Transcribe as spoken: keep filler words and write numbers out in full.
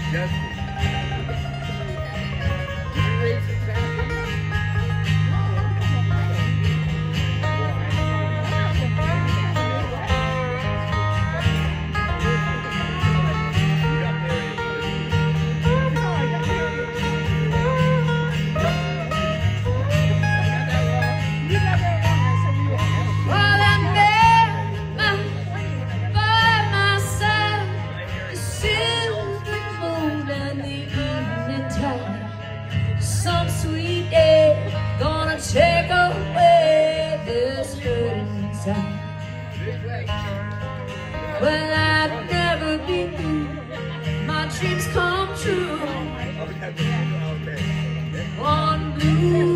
Some sweet day gonna take away this hurt inside. Well, I've never been moved, my dreams come true. One blue